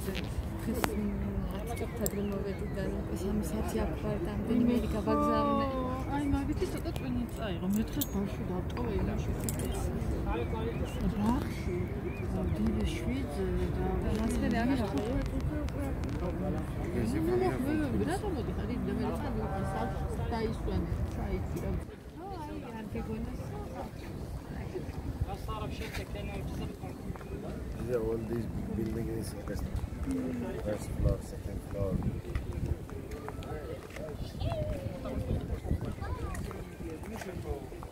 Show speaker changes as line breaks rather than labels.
თადრე მოვედი და 3 საათი აქ ვარ და ამდენი მერი გავაგზავნე.
აი მაგითი ცოტა ტვინი წაიღო. მე დღეს ბავშვი დავტოვე იმაში ფიქრს. ბავშვი დიდი შვიდზე და მასწავლე აღარ რატომ მოდიხარ იმ და მე წავიდე დაისვენ ჩაიცი რა. აი არ გეგონას.
These are all these big buildings in first floor, second floor.